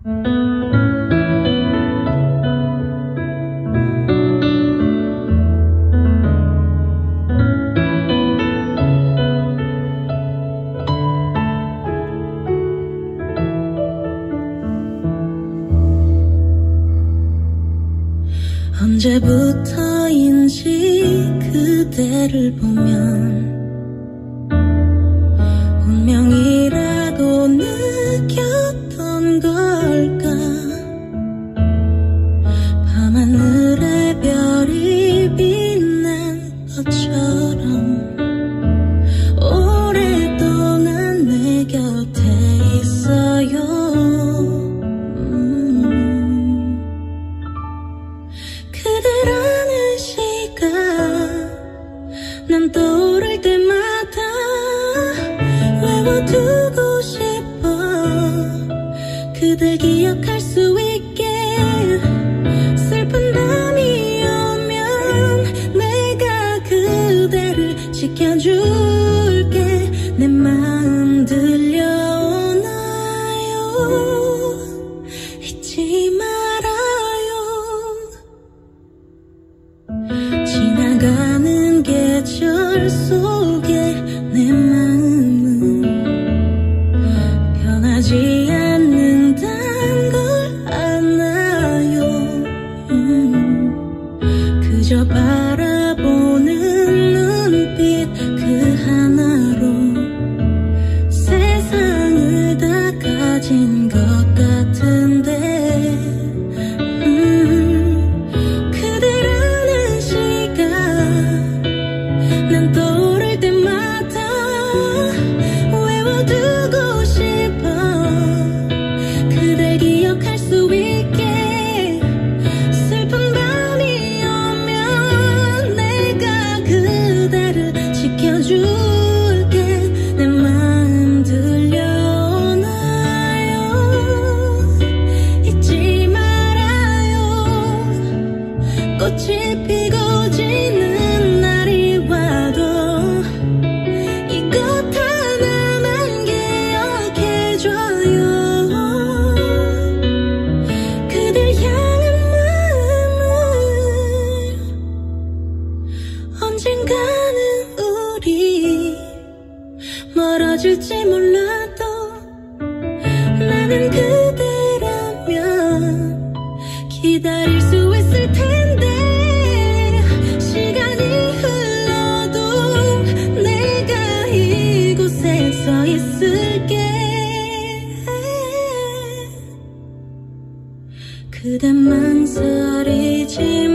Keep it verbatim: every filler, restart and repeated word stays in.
언제부터인지 그대를 보면 운명이라고 느꼈던 걸까. 밤하늘에 별이 빛난 것처럼 오랫동안 내 곁에 있어요. 그대라는 시가 난 떠오를 때마다 외워두고 싶어. 그댈 기억할 수 있게. 슬픈 밤이 오면 내가 그대를 지켜줄게. 내 마음 들려오나요? 잊지 말아요. 지나가는 계절 속에 내 마음은 변하지 않는단 걸 아나요. 음, 그저 바라보는 눈빛 그 하나로 세상을 다 가진 것 같은데. 난 떠오를 때마다 외워두고 싶어. 그댈 기억할 수 있게. 슬픈 밤이 오면 내가 그대를 지켜줄게. 내 마음 들려오나요? 잊지 말아요. 꽃이 피고 지는 멀어질지 몰라도 나는 그대라면 기다릴 수 있을 텐데. 시간이 흘러도 내가 이곳에 서 있을게. 그댄 망설이지